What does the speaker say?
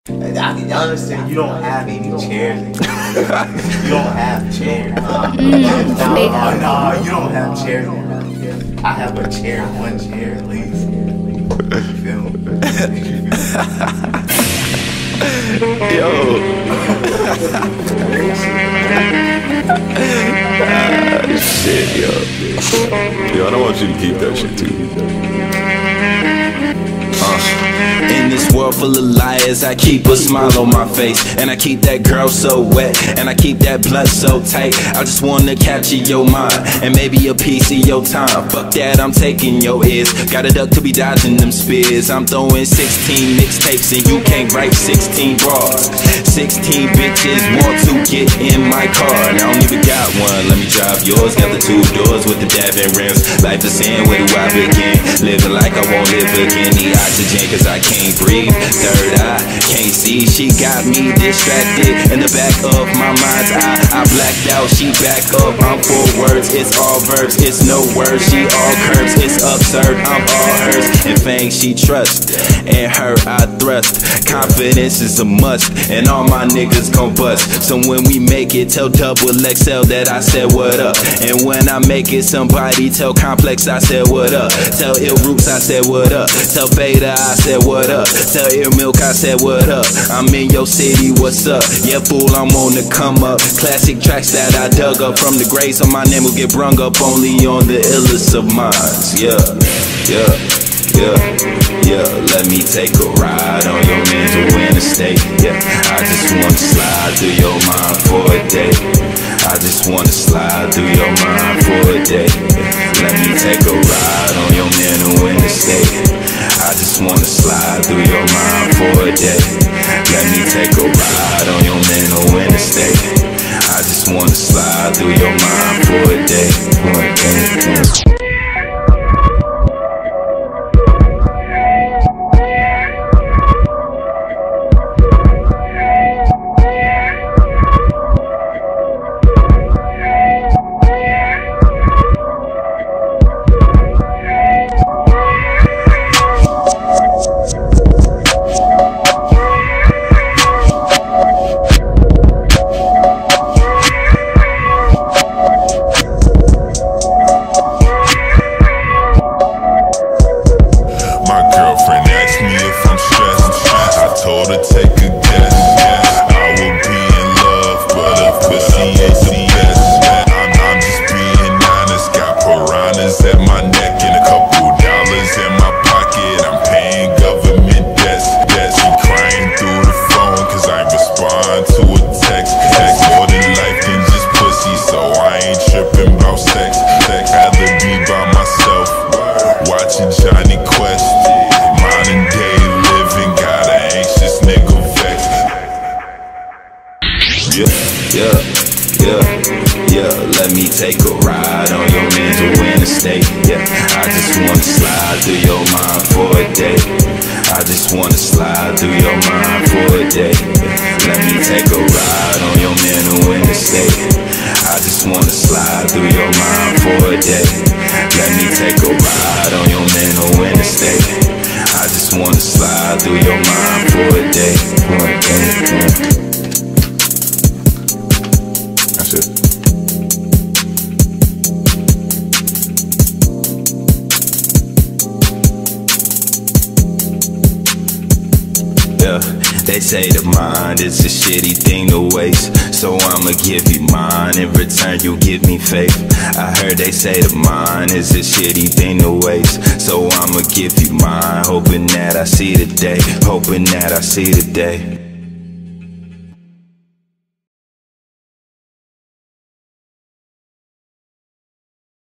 I can understand you don't have any chairs. You don't have chairs. No, you don't have chairs. I have a chair, one chair at least. You feel me? Yo. Shit, yo. Yo, I don't want you to keep that shit too. In this world full of liars, I keep a smile on my face, and I keep that girl so wet, and I keep that blood so tight. I just wanna capture your mind, and maybe a piece of your time. Fuck that, I'm taking your ears. Got a duck to be dodging them spears. I'm throwing 16 mixtapes, and you can't write 16 bras. 16 bitches want to get in my car, and I don't even got one. Let me drive yours. Got the 2 doors with the dabbing rims. Life is in, where do I begin? Living like I won't live again. Need oxygen cause I can't breathe. Third eye, can't see. She got me distracted in the back of my mind's eye. I blacked out, she back up. I'm full words, it's all verbs. It's no words, she all curves. It's absurd, I'm all hers. And fame she trusts, and her I thrust. Confidence is a must, and all my niggas gon' bust. So when we make it, tell Double XL that I said what up. And when I make it, somebody tell Complex I said what up. Tell Ill Roots I said what up. Tell Beta I said what up. Tell Ear Milk I said what up. I'm in your city, what's up? Yeah, fool, I'm on the come up. Classic tracks that I dug up from the grave, so my name will get brung up only on the illest of minds. Yeah, yeah, yeah, yeah. Let me take a ride on your mental interstate. Yeah, I just wanna slide through your mind for a day. I just wanna slide through your mind for a day. Yeah, let me take a ride on your mental interstate. I just wanna slide through your mind for a day. Let me take a ride on your mental interstate. I just wanna slide through your mind for a day. Let me take a ride on your mental interstate. Yeah, I just wanna slide through your mind for a day. I just wanna slide through your mind for a day. Yeah, let me take a ride on your mental interstate. I just wanna slide through your mind for a day. Let me take a ride on your mental interstate. I just wanna slide through your mind for a day. That's it. Yeah, they say the mind is a shitty thing to waste, so I'ma give you mine. In return you give me faith. I heard they say the mind is a shitty thing to waste, so I'ma give you mine. Hoping that I see the day, hoping that I see the day.